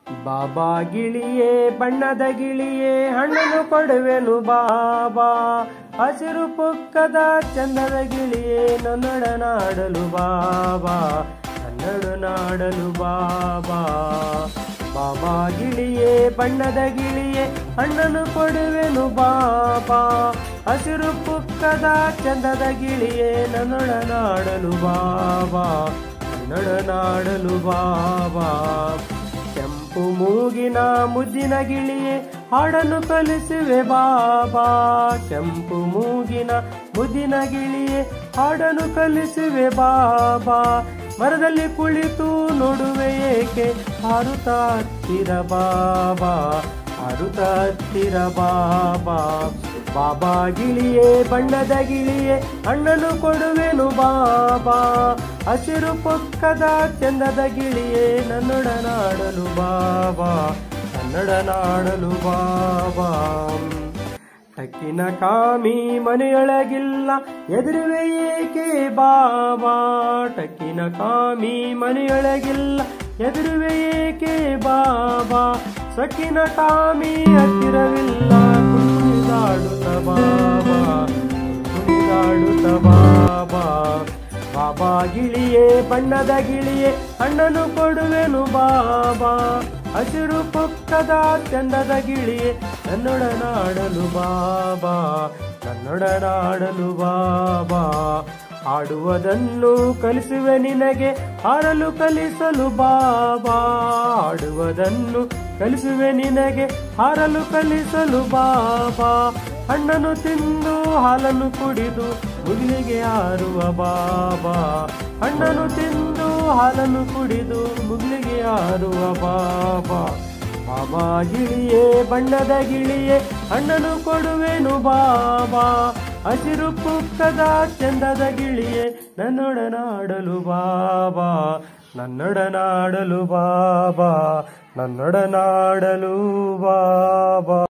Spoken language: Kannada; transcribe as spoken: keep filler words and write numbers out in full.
ಬಾಬಾ ಗಿಳಿಯೇ ಬಣ್ಣದ ಗಿಳಿಯೇ ಹಣ್ಣನ್ನು ಕೊಡುವೆನು ಬಾಬಾ, ಹಸಿರು ಪುಕ್ಕದ ಚಂದದ ಗಿಳಿಯೇ ನನ್ನೊಡನಾಡಲು ಬಾಬಾ, ನನ್ನೊಡನಾಡಲು ಬಾಬಾ. ಬಾಬಾ ಗಿಳಿಯೇ ಬಣ್ಣದ ಗಿಳಿಯೇ ಹಣ್ಣನ್ನು ಕೊಡುವೆನು ಬಾಬಾ, ಹಸಿರು ಪುಕ್ಕದ ಚಂದದ ಗಿಳಿಯೇ ನನ್ನೊಡನಾಡಲು ಬಾಬಾ, ನನ್ನೊಡನಾಡಲು ಬಾಬಾ. ಕೆಂಪು ಮೂಗಿನ ಮುದ್ದಿನ ಗಿಳಿಯೇ ಹಾಡನ್ನು ಕಲಿಸುವೆ ಬಾಬಾ, ಕೆಂಪು ಮೂಗಿನ ಮುದ್ದಿನ ಗಿಳಿಯೇ ಹಾಡನ್ನು ಕಲಿಸುವೆ ಬಾಬಾ. ಮರದಲ್ಲಿ ಕುಳಿತು ನೋಡುವೆ ಏಕೆ ಹಾರುತ್ತಾ ಹತ್ತಿರ ಬಾಬಾ, ಹಾರುತ್ತಾ ಹತ್ತಿರ ಬಾಬಾ. ಬಾಬಾ ಗಿಳಿಯೇ ಬಣ್ಣದ ಗಿಳಿಯೇ ಹಣ್ಣನ್ನು ಕೊಡುವೆನು ಬಾಬಾ, ಹಸಿರು ಪೊಕ್ಕದ ಚಂದದ ಗಿಳಿಯೇ ನನ್ನೊಡನಾಡಲು ಬಾಬಾ, ನನ್ನೊಡನಾಡಲು ಬಾಬಾ. ಟಕ್ಕಿನ ಕಾಮಿ ಮನೆಯೊಳಗಿಲ್ಲ ಎದುರುವೆ ಏಕೆ ಬಾಬಾ, ಟಕ್ಕಿನ ಕಾಮಿ ಮನೆಯೊಳಗಿಲ್ಲ ಎದುರುವೆ ಏಕೆ ಬಾಬಾ. ಸೊಕ್ಕಿನ ಕಾಮಿ ಹತ್ತಿರವಿಲ್ಲ ಕುಣಿದಾಡುತ್ತ ಬಾಬಾ, ಕುಣಿದಾಡುತ್ತ ಬಾಬಾ. ಬಾಬಾ ಗಿಳಿಯೇ ಬಣ್ಣದ ಗಿಳಿಯೇ ಹಣ್ಣನ್ನು ಕೊಡುವೆನು ಬಾಬಾ, ಹಸಿರು ಪುಕ್ಕದ ಚಂದದ ಗಿಳಿಯೇ ನನ್ನೊಡನಾಡಲು ಬಾಬಾ, ನನ್ನೊಡನಾಡಲು ಬಾಬಾ. ಆಡುವುದನ್ನು ಕಲಿಸುವೆ ನಿನಗೆ ಹಾರಲು ಕಲಿಸಲು ಬಾಬಾ, ಆಡುವುದನ್ನು ಕಲಿಸುವೆ ನಿನಗೆ ಹಾರಲು ಕಲಿಸಲು ಬಾಬಾ. ಹಣ್ಣನ್ನು ತಿಂದು ಹಾಲನ್ನು ಕುಡಿದು ಮುಗಿಲಿಗೆ ಹಾರುವ ಬಾಬಾ, ಹಣ್ಣನ್ನು ತಿಂದು ಹಾಲನ್ನು ಕುಡಿದು ಮುಗಿಲಿಗೆ ಹಾರುವ ಬಾಬಾ. ಬಾಬಾ ಗಿಳಿಯೇ ಬಣ್ಣದ ಗಿಳಿಯೇ ಹಣ್ಣನ್ನು ಕೊಡುವೆನು ಬಾಬಾ, ಹಸಿರು ಪುಕ್ಕದ ಚಂದದ ಗಿಳಿಯೇ ನನ್ನೊಡನಾಡಲು ಬಾಬಾ, ನನ್ನೊಡನಾಡಲು ಬಾಬಾ, ನನ್ನೊಡನಾಡಲು ಬಾಬಾ.